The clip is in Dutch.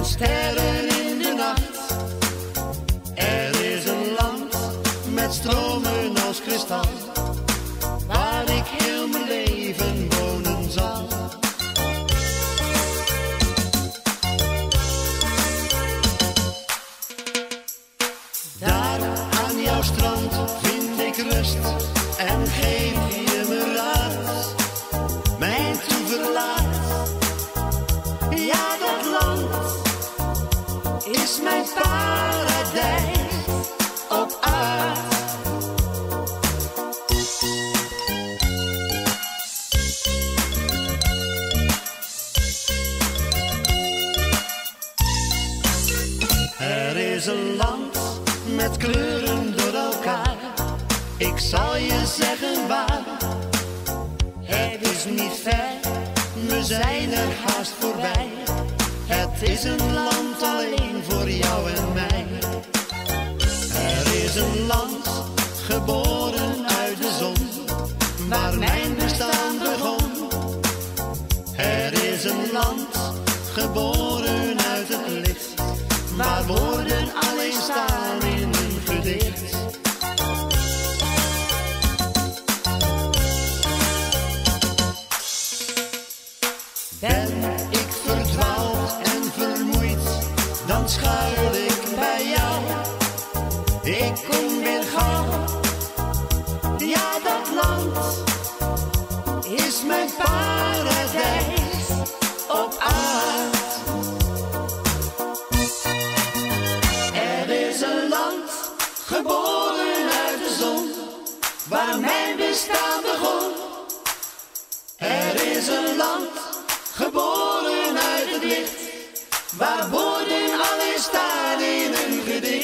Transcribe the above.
sterren in de nacht. Er is een land met stromen als kristal, waar ik heel mijn leven wonen zal. Daar aan jouw strand vind ik rust en geef je me raad, mijn toeverlaat. Ja, dat land is mijn paradijs op aarde. Er is een land met kleuren door elkaar, ik zal je zeggen waar. Het is niet ver, we zijn er haast voorbij. Het is een land alleen voor jou en mij. Er is een land geboren uit de zon, waar mijn bestaan begon. Er is een land geboren uit het licht, waar woorden alleen staan in een gedicht. Ben ik verdwaald en vermoeid, dan schuil ik bij jou. Ik kom weer gauw. Ja, dat land is mijn paradijs op aarde. Er is een land geboren uit de zon, waar mijn bestaan begon. Er is een land geboren uit het licht, waar woorden alleen staan in een gedicht.